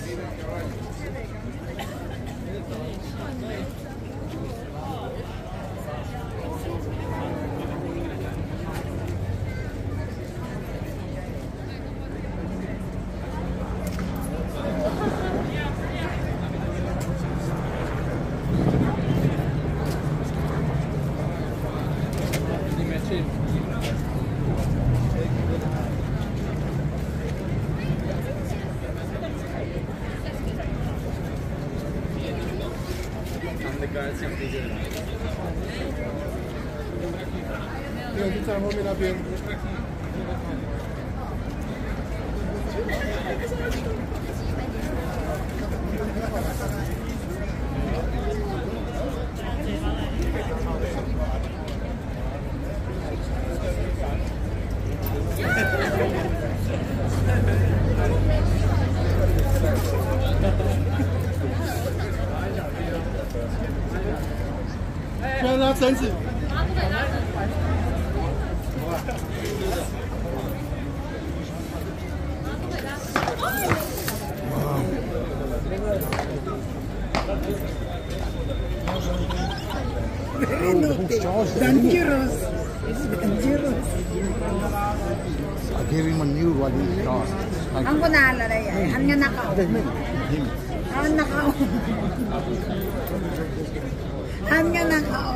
对，就在后面那边。不要拉绳子。 Dangerous. It's dangerous. I gave him a new one in car. Ang kunala na yan. Ang nga nakaw. Ang nakaw. Ang nga nakaw.